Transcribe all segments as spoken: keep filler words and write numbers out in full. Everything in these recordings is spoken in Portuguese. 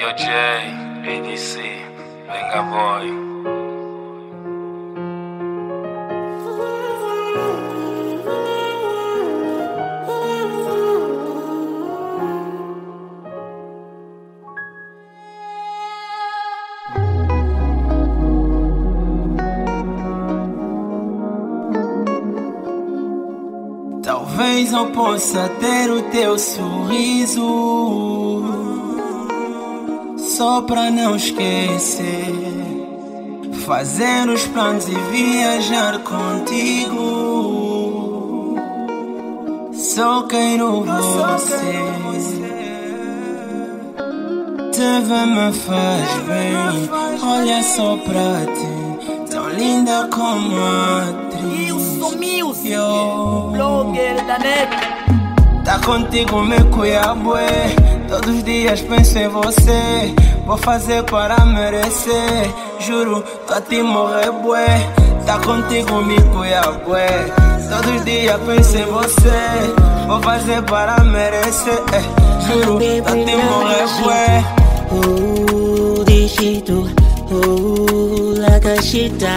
Yo J, A D C, Venga Boy. Talvez eu possa ter o teu sorriso, só pra não esquecer, fazer os planos e viajar contigo. Só quero você, te ver me faz bem. Olha só pra ti, tão linda como atriz. Yo, blogger da net. Tá contigo me cuida bué. Todos os dias penso em você. Vou fazer para merecer. Juro, tô a te morrer bué. Tá contigo me cuida bué. Todos os dias penso em você. Vou fazer para merecer. Juro, tô a te morrer bué. Oh, digito, oh, la cachita.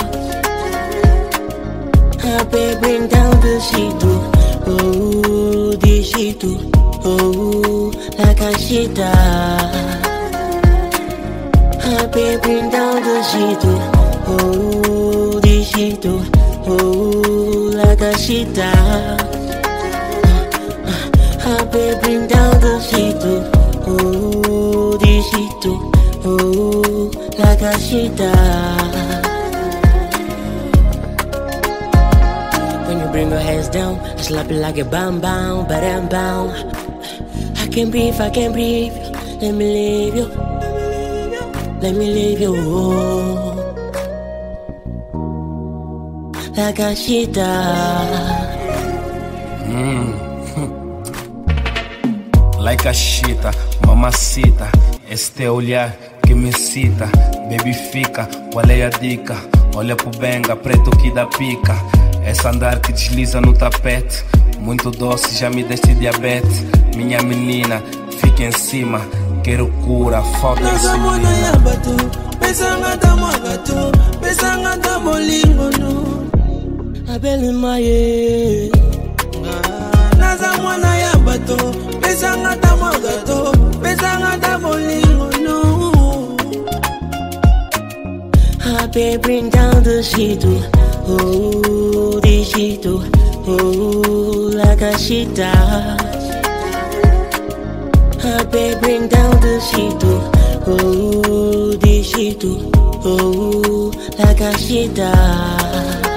Happy bring down the sheet, oh, digito, oh, la cachita. Happy bring down the sheet, oh, digito, oh, la cachita. Happy bring down the sheet, oh, digito, oh, la cachita. Bring your hands down, I slap it like a bam bam, bam bam. I can't breathe, I can't breathe. Let me leave you, let me leave you. Oh, la cachita. Mm. Like a chita, mamacita. Esse teu olhar que me cita. Baby fica, qual é a dica? Olha pro benga, preto que dá pica. Essa andar que desliza no tapete. Muito doce, já me deste diabetes. Minha menina, fica em cima. Quero cura, falta insulina. Pesanga da magato, pesanga da bolingo no. Abel maye. Naza mwana ya bato, pesanga da magato, pesanga da bolingo no. Happy bring down the sheet, oh, digito, oh, la cachita. Happy bring down the sheet, oh, digito, oh, la cachita.